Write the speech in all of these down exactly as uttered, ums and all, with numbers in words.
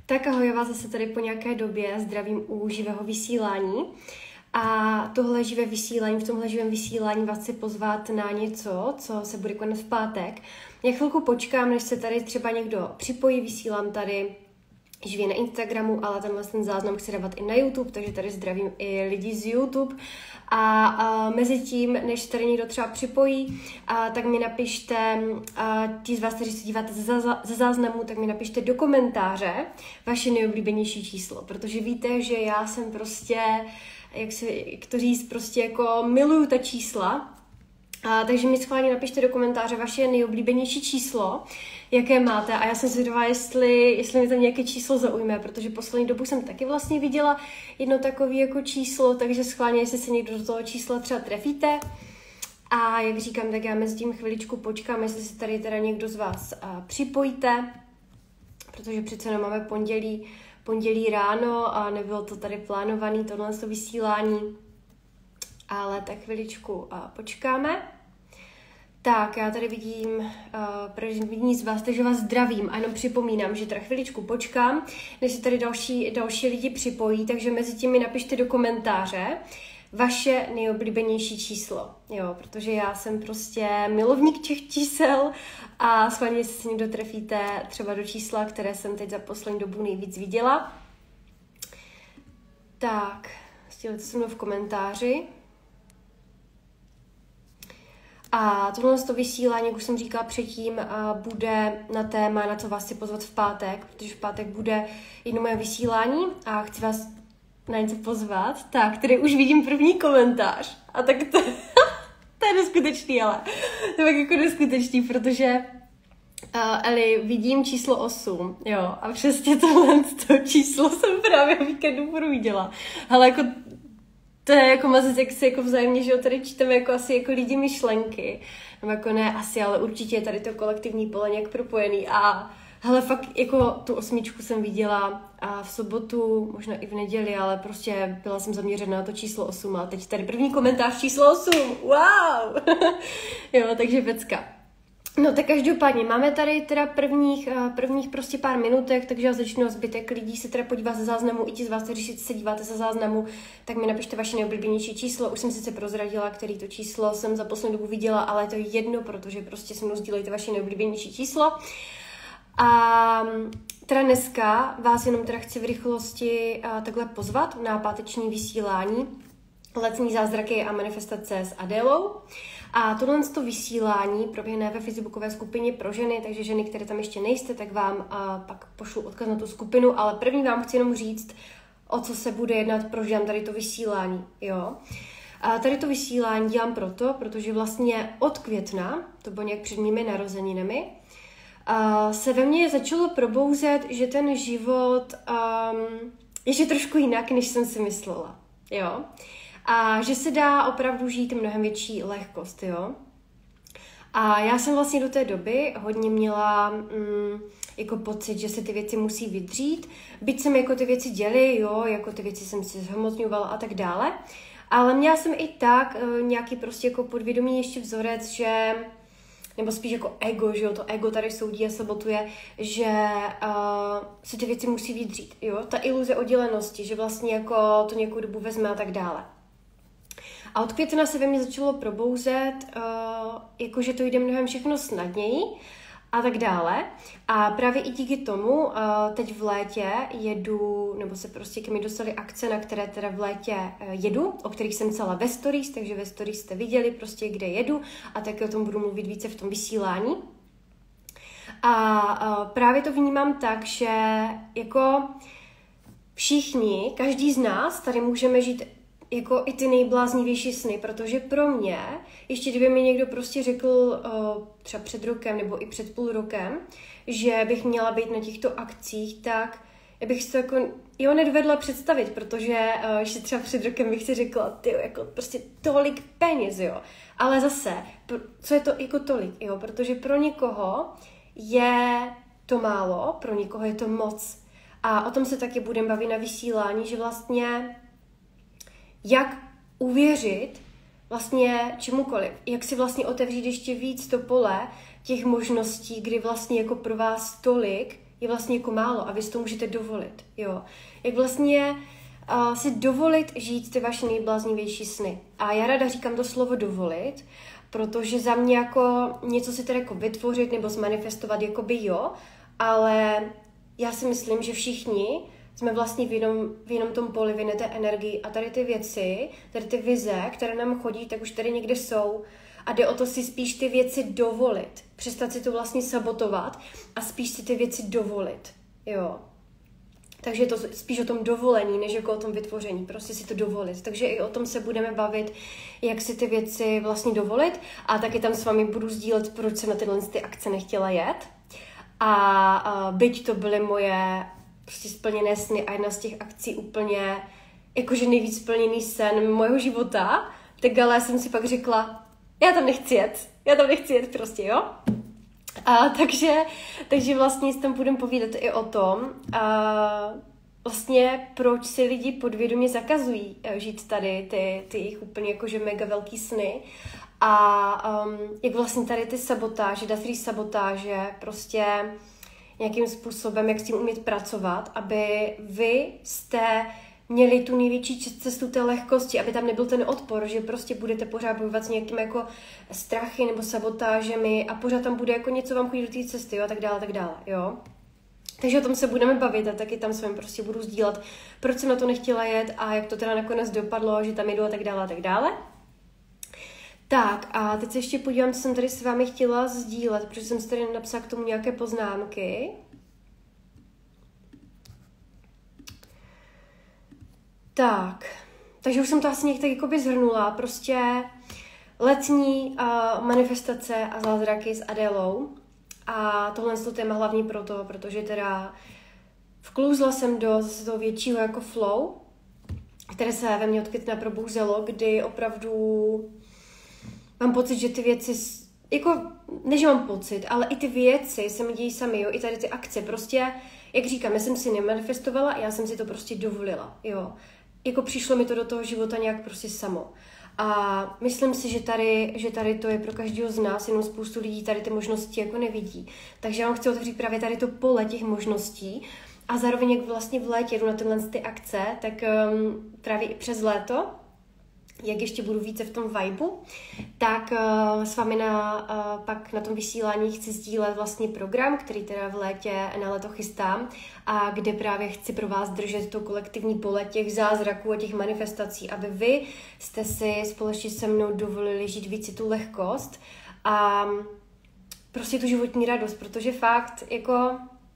Tak ahoj, já vás zase tady po nějaké době zdravím u živého vysílání. A tohle živé vysílání, v tomhle živém vysílání vás chci pozvat na něco, co se bude konat v pátek. Já chvilku počkám, než se tady třeba někdo připojí, vysílám tady živě na Instagramu, ale tenhle ten záznam chci dávat i na YouTube, takže tady zdravím i lidi z YouTube. A, a mezi tím, než tady někdo třeba připojí, a, tak mi napište, a ti z vás, kteří se díváte ze, ze záznamu, tak mi napište do komentáře vaše nejoblíbenější číslo, protože víte, že já jsem prostě, jak se jak to říct, prostě jako miluju ta čísla. A, takže mi schválně napište do komentáře vaše nejoblíbenější číslo, jaké máte, a já jsem zvědavá, jestli, jestli mi tam nějaké číslo zaujme, protože poslední dobu jsem taky vlastně viděla jedno takové jako číslo, takže schválně, jestli se někdo do toho čísla třeba trefíte. A jak říkám, tak já mezi tím chviličku počkám, jestli se tady teda někdo z vás a, připojíte, protože přece jenom máme pondělí, pondělí ráno a nebylo to tady plánované, tohle to vysílání, ale tak chviličku a, počkáme. Tak, já tady vidím uh, první z vás, takže vás zdravím a jenom připomínám, že teda chviličku počkám, než se tady další, další lidi připojí, takže mezi tím mi napište do komentáře vaše nejoblíbenější číslo, jo, protože já jsem prostě milovník těch čísel a schválně, jestli se někdo trefíte třeba do čísla, které jsem teď za poslední dobu nejvíc viděla. Tak, sdělte se mnou v komentáři. A tohle to vysílání, jak už jsem říkala předtím, bude na téma, na co vás chci pozvat v pátek, protože v pátek bude jedno moje vysílání a chci vás na něco pozvat. Tak, tady už vidím první komentář. A tak to, to je neskutečný, ale to je jako neskutečný, protože uh, Eli, vidím číslo osm, jo, a přesně tohle to číslo jsem právě v víkendu providěla. Ale jako to je jako mazec, jak si jako vzájemně, že jo, tady čteme jako asi jako lidi myšlenky. No jako ne asi, ale určitě je tady to kolektivní pole nějak propojený. A hele, fakt jako tu osmičku jsem viděla a v sobotu, možná i v neděli, ale prostě byla jsem zaměřena na to číslo osm. A teď tady první komentář číslo osm. Wow! Jo, takže pecka. No tak každopádně, máme tady teda prvních, prvních prostě pár minutek, takže já začnu a zbytek lidí se teda podívá ze záznamu, i ti z vás, kteří se díváte ze záznamu, tak mi napište vaše nejoblíbenější číslo. Už jsem sice prozradila, který to číslo jsem za poslední dobu viděla, ale je to jedno, protože prostě se mnou sdílejte vaše nejoblíbenější číslo. A teda dneska vás jenom teda chci v rychlosti takhle pozvat na páteční vysílání Letní zázraky a manifestace s Adélou. A tohle to vysílání proběhne ve facebookové skupině pro ženy, takže ženy, které tam ještě nejste, tak vám uh, pak pošlu odkaz na tu skupinu, ale první vám chci jenom říct, o co se bude jednat, proč dělám tady to vysílání. Jo? A tady to vysílání dělám proto, protože vlastně od května, to bylo nějak před mými narozeninami, uh, se ve mně začalo probouzet, že ten život um, ještě trošku jinak, než jsem si myslela. Jo? A že se dá opravdu žít mnohem větší lehkost, jo. A já jsem vlastně do té doby hodně měla mm, jako pocit, že se ty věci musí vydřít, byť jsem jako ty věci děli, jo, jako ty věci jsem si zhmotňovala a tak dále, ale měla jsem i tak uh, nějaký prostě jako podvědomý ještě vzorec, že, nebo spíš jako ego, že jo, to ego tady soudí a sabotuje, že uh, se ty věci musí vydřít, jo, ta iluze oddělenosti, že vlastně jako to nějakou dobu vezme a tak dále. A od května se ve mně začalo probouzet, uh, jakože to jde mnohem všechno snadněji a tak dále. A právě i díky tomu uh, teď v létě jedu, nebo se prostě ke mi dostaly akce, na které teda v létě uh, jedu, o kterých jsem psala ve stories, takže ve stories jste viděli prostě, kde jedu a taky o tom budu mluvit více v tom vysílání. A uh, právě to vnímám tak, že jako všichni, každý z nás tady můžeme žít jako i ty nejbláznivější sny, protože pro mě, ještě kdyby mi někdo prostě řekl uh, třeba před rokem nebo i před půl rokem, že bych měla být na těchto akcích, tak já bych si to jako jo nedovedla představit, protože uh, ještě třeba před rokem bych si řekla, tyjo, jako prostě tolik peněz, jo. Ale zase, co je to jako tolik, jo, protože pro někoho je to málo, pro někoho je to moc. A o tom se taky budeme bavit na vysílání, že vlastně jak uvěřit vlastně čemukoliv, jak si vlastně otevřít ještě víc to pole těch možností, kdy vlastně jako pro vás tolik je vlastně jako málo a vy si to můžete dovolit, jo. Jak vlastně uh, si dovolit žít ty vaše nejbláznivější sny. A já ráda říkám to slovo dovolit, protože za mě jako něco si tedy jako vytvořit nebo zmanifestovat jakoby jo, ale já si myslím, že všichni jsme vlastně v jednom, v jednom tom poli, v jedné té energii a tady ty věci, tady ty vize, které nám chodí, tak už tady někde jsou a jde o to si spíš ty věci dovolit. Přestat si to vlastně sabotovat a spíš si ty věci dovolit, jo. Takže je to spíš o tom dovolení, než jako o tom vytvoření, prostě si to dovolit. Takže i o tom se budeme bavit, jak si ty věci vlastně dovolit a taky tam s vámi budu sdílet, proč jsem na tyhle ty akce nechtěla jet. A, a byť to byly moje prostě splněné sny a jedna z těch akcí úplně jakože nejvíc splněný sen mojho života, tak ale jsem si pak řekla, já tam nechci jet, já tam nechci jet prostě, jo. A takže, takže vlastně tam budeme povídat i o tom, a vlastně proč si lidi podvědomě zakazují žít tady ty, ty jejich úplně jakože mega velký sny a um, jak vlastně tady ty sabotáže, datrý sabotáže prostě nějakým způsobem, jak s tím umět pracovat, aby vy jste měli tu největší cestu té lehkosti, aby tam nebyl ten odpor, že prostě budete pořád bojovat s nějakými jako strachy nebo sabotážemi a pořád tam bude jako něco vám chodí do té cesty, jo, a tak dále, tak dále, jo. Takže o tom se budeme bavit a taky tam s vámi prostě budu sdílet, proč jsem na to nechtěla jet a jak to teda nakonec dopadlo, že tam jedu a tak dále, a tak dále. Tak a teď se ještě podívám, co jsem tady s vámi chtěla sdílet, protože jsem si tady napsala k tomu nějaké poznámky. Tak, takže už jsem to asi někdy tak jakoby zhrnula, prostě letní uh, manifestace a zázraky s Adélou a tohle je to téma hlavní proto, protože teda vklouzla jsem do zase toho většího jako flow, které se ve mně odkytne probouzelo, kdy opravdu mám pocit, že ty věci, jako, ne, že mám pocit, ale i ty věci se mi dějí sami, jo, i tady ty akce, prostě, jak říkám, já jsem si nemanifestovala, já jsem si to prostě dovolila, jo. Jako přišlo mi to do toho života nějak prostě samo. A myslím si, že tady, že tady to je pro každého z nás, jenom spoustu lidí tady ty možnosti jako nevidí. Takže já vám chci otevřít právě tady to pole těch možností a zároveň jak vlastně v létě jdu na tyhle ty akce, tak um, právě i přes léto, jak ještě budu více v tom vibu, tak uh, s vámi na, uh, pak na tom vysílání chci sdílet vlastně program, který teda v létě na léto chystám a kde právě chci pro vás držet to kolektivní pole těch zázraků a těch manifestací, aby vy jste si společně se mnou dovolili žít víc tu lehkost a prostě tu životní radost, protože fakt jako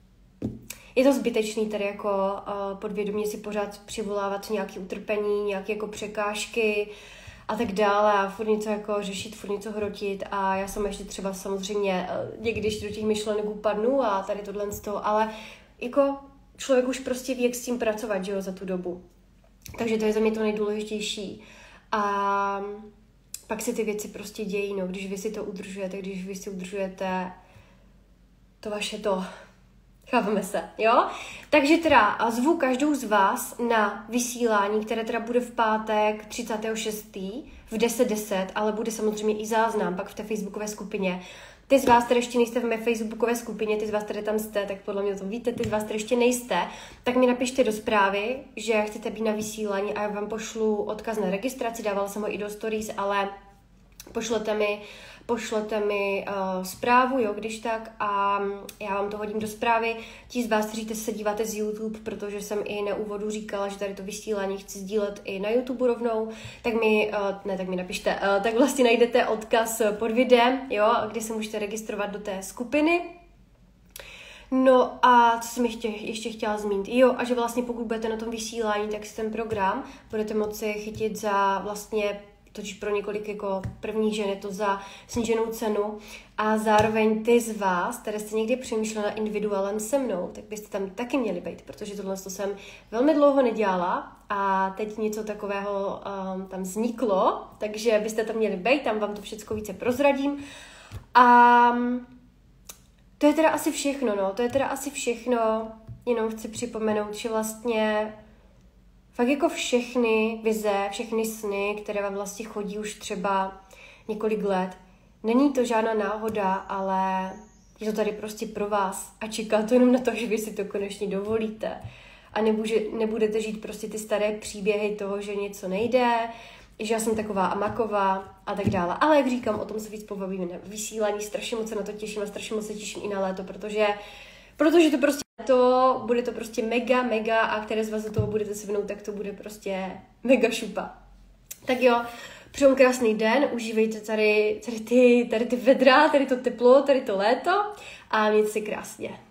je to zbytečný tady jako uh, podvědomě si pořád přivolávat nějaké utrpení, nějaké jako překážky a tak dále a furt něco jako řešit, furt něco hrotit a já jsem ještě třeba samozřejmě uh, někdy ještě do těch myšlenek upadnu a tady tohle z toho, ale jako člověk už prostě ví, jak s tím pracovat, že jo, za tu dobu. Takže to je za mě to nejdůležitější. A pak se ty věci prostě dějí, no, když vy si to udržujete, když vy si udržujete to vaše to. Chápeme se, jo? Takže teda zvu každou z vás na vysílání, které teda bude v pátek třicátého šestého v deset deset, ale bude samozřejmě i záznam pak v té facebookové skupině. Ty z vás, které ještě nejste v mé facebookové skupině, ty z vás, které tam jste, tak podle mě to víte, ty z vás, které ještě nejste, tak mi napište do zprávy, že chcete být na vysílání a já vám pošlu odkaz na registraci, dávala jsem ho i do stories, ale pošlete mi pošlete mi uh, zprávu, jo, když tak, a já vám to hodím do zprávy. Ti z vás, kteří se díváte z YouTube, protože jsem i na úvodu říkala, že tady to vysílání chci sdílet i na YouTube rovnou, tak mi, uh, ne, tak mi napište, uh, tak vlastně najdete odkaz pod videem, jo, kde se můžete registrovat do té skupiny. No a co jsem ještě, ještě chtěla zmínit? Jo, a že vlastně pokud budete na tom vysílání, tak si ten program budete moci chytit za vlastně totiž pro několik jako prvních žen je to za sníženou cenu a zároveň ty z vás, které jste někdy přemýšleli na individuálem se mnou, tak byste tam taky měli být, protože tohle to jsem velmi dlouho nedělala a teď něco takového um, tam vzniklo, takže byste tam měli být, tam vám to všechno více prozradím a to je teda asi všechno, no, to je teda asi všechno, jenom chci připomenout, že vlastně fakt jako všechny vize, všechny sny, které vám vlastně chodí už třeba několik let. Není to žádná náhoda, ale Je to tady prostě pro vás a čeká to jenom na to, že vy si to konečně dovolíte. A nebude, nebudete žít prostě ty staré příběhy toho, že něco nejde, že já jsem taková a maková a tak dále. Ale jak říkám, o tom se víc pobavíme na vysílání, strašně moc se na to těším a strašně moc se těším i na léto, protože, protože to prostě to bude to prostě mega, mega a které z vás do toho budete se vnout, tak to bude prostě mega šupa. Tak jo, přeju krásný den, užívejte tady, tady, ty, tady ty vedra, tady to teplo, tady to léto a mějte se krásně.